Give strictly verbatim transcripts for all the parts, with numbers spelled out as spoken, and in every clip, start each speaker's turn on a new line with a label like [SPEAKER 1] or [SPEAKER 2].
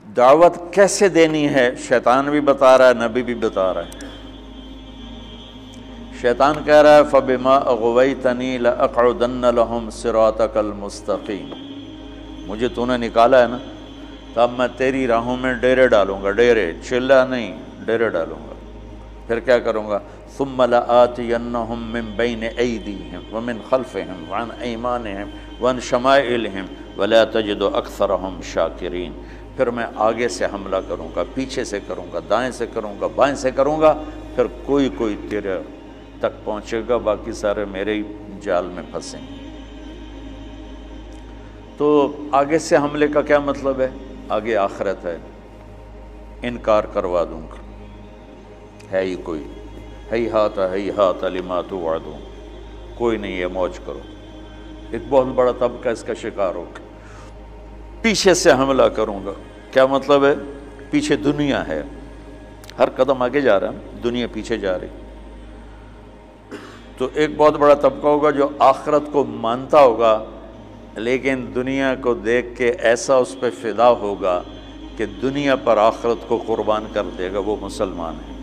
[SPEAKER 1] دعوت کیسے دینی ہے شیطان بھی بتا رہا ہے، نبی بھی بتا رہا ہے۔ شیطان کہہ رہا ہے فَبِمَا أَغْوَيْتَنِي لَأَقْعُدَنَّ لَهُمْ صِرَاطَكَ الْمُسْتَقِيمَ، مجھے تو نے نکالا ہے نا، تب میں تیری راہوں میں ڈیرے ڈالوں گا، ڈیرے چلا نہیں، ڈیرے ڈالوں گا۔ پھر کیا کروں گا؟ ثُمَّ لَآتِيَنَّهُم مِّن بَيْنِ أَيْدِيهِمْ وَمِنْ خَلْفِهِمْ وَعَنْ أَيْمَانِهِمْ وَعَنْ شَمَائِلِهِمْ وَلَا تَجِدُ أَكْثَرَهُمْ شَاكِرِينَ، پھر میں آگے سے حملہ کروں گا، پیچھے سے کروں گا، دائیں سے کروں گا، بائیں سے کروں گا، پھر کوئی کوئی تیرے تک پہنچے گا، باقی سارے میرے ہی جال میں پھنسیں گے۔ تو آگے سے حملے کا کیا مطلب ہے؟ آگے آخرت ہے، انکار کروا دوں گا، ہے ہی کوئی، ہیہات ہیہات لما توعدون، کوئی نہیں ہے، موج کرو۔ ایک بہت بڑا طبقہ اس کا شکار ہوگا۔ پیچھے سے حملہ کروں گا، کیا مطلب ہے؟ پیچھے دنیا ہے، ہر قدم آگے جا رہا ہے، دنیا پیچھے جا رہی۔ تو ایک بہت بڑا طبقہ ہوگا جو آخرت کو مانتا ہوگا لیکن دنیا کو دیکھ کے ایسا اس پہ فدا ہوگا کہ دنیا پر آخرت کو قربان کر دے گا، وہ مسلمان ہے۔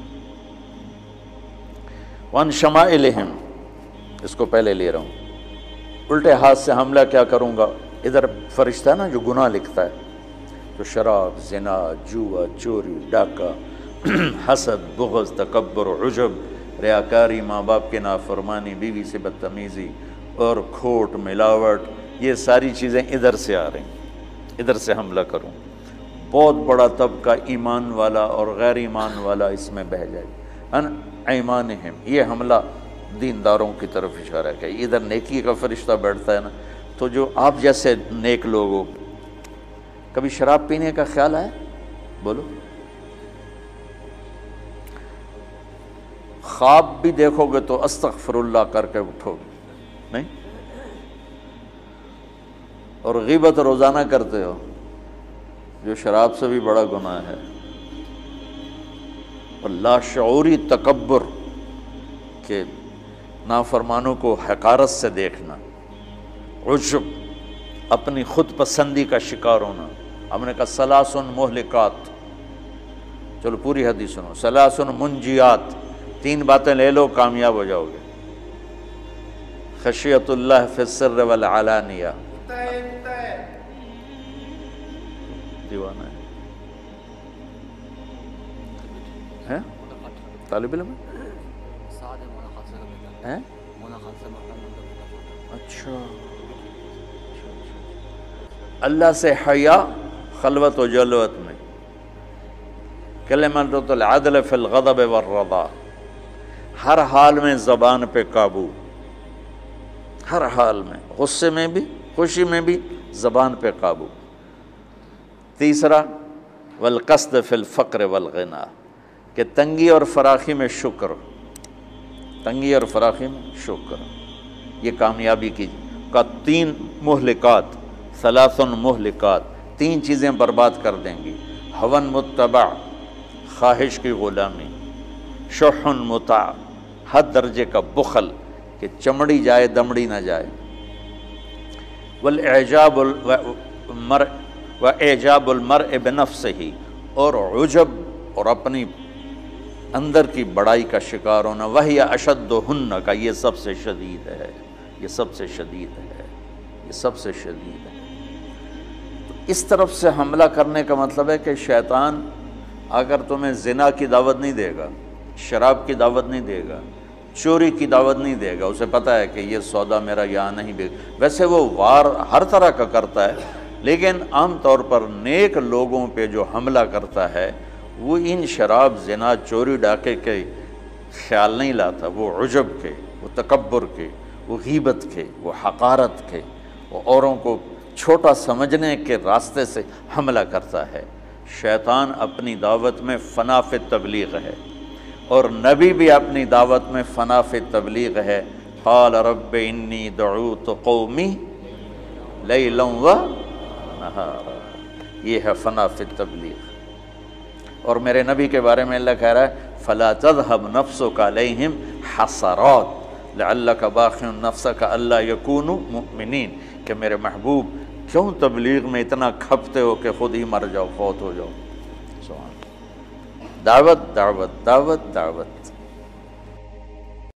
[SPEAKER 1] وَعَنْ شَمَائِلِهِمْ، اس کو پہلے لے رہا ہوں، الٹے ہاتھ سے حملہ کیا کروں گا؟ ادھر فرشتہ ہے نا جو گناہ لکھتا ہے، تو شراب، زنا، جوا، چوری، ڈاکہ، حسد، بغض، تکبر، عجب، ریاکاری، ماں باپ کے نافرمانی، بیوی سے بدتمیزی اور کھوٹ، ملاوٹ، یہ ساری چیزیں ادھر سے آ رہی ہیں، ادھر سے حملہ کروں۔ بہت بڑا طبقہ ایمان والا اور غیر ایمان والا اس میں بہہ جائے گا۔ ان ایمانہم، یہ حملہ دینداروں کی طرف اشارہ ہے کہ ادھر نیکی کا فرشتہ بیٹھتا ہے نا، تو جو آپ جیسے نیک لوگ ہو، کبھی شراب پینے کا خیال آیا؟ بولو۔ خواب بھی دیکھو گے تو استغفر اللہ کر کے اٹھو گے، نہیں؟ اور غیبت روزانہ کرتے ہو، جو شراب سے بھی بڑا گناہ ہے۔ اور لاشعوری تکبر، کہ نافرمانوں کو حقارت سے دیکھنا، عجب، اپنی خود پسندی کا شکار ہونا۔ ہم نے کہا سلاسن مہلکات، چلو پوری حدیث سنو، سلاسن منجیات، تین باتیں لے لو کامیاب ہو جاؤ گے۔ خشیت اللہ فی السر والعلانیہ، دیوانہ ہے، طالب علم ہے، اچھا، اللہ سے حیا خلوت و جلوت میں، کلمۃ العدل فی الغضب والرضا، ہر حال میں زبان پہ قابو، ہر حال میں، غصے میں بھی، خوشی میں بھی، زبان پہ قابو۔ تیسرا والقصد فی الفقر والغنا، کہ تنگی اور فراخی میں شکر، تنگی اور فراخی میں شکر، یہ کامیابی کی کا تین مہلکات، ثلاث مہلکات، تین چیزیں برباد کر دیں گی۔ ہون متبع، خواہش کی غلامی، شح مطاع، حد درجے کا بخل کہ چمڑی جائے دمڑی نہ جائے، والاعجاب المرء واعجاب المرء بنفسہ، اور عجب اور اپنی اندر کی بڑائی کا شکار ہونا، وہی اشدہن کا، یہ سب سے شدید ہے، یہ سب سے شدید ہے، یہ سب سے شدید ہے۔ تو اس طرف سے حملہ کرنے کا مطلب ہے کہ شیطان اگر تمہیں زنا کی دعوت نہیں دے گا، شراب کی دعوت نہیں دے گا، چوری کی دعوت نہیں دے گا، اسے پتہ ہے کہ یہ سودا میرا یہاں نہیں بک، ویسے وہ وار ہر طرح کا کرتا ہے، لیکن عام طور پر نیک لوگوں پہ جو حملہ کرتا ہے وہ ان شراب، زنا، چوری، ڈاکے کے خیال نہیں لاتا، وہ عجب کے، وہ تکبر کے، وہ غیبت کے، وہ حقارت کے، وہ اوروں کو چھوٹا سمجھنے کے راستے سے حملہ کرتا ہے۔ شیطان اپنی دعوت میں فنا فی تبلیغ ہے، اور نبی بھی اپنی دعوت میں فنا فی تبلیغ ہے۔ قال رب انی دعوت قومی لیلا و نہارا، یہ ہے فنا فی تبلیغ۔ اور میرے نبی کے بارے میں اللہ کہہ رہا ہے فلا تذهب نفسك علیہم حسرات لعلک باخع نفسک الا یکونوا مؤمنین، کہ میرے محبوب کیوں تبلیغ میں اتنا کھپتے ہو کہ خود ہی مر جاؤ، فوت ہو جاؤ؟ سبحان اللہ۔ دعوت دعوت دعوت دعوت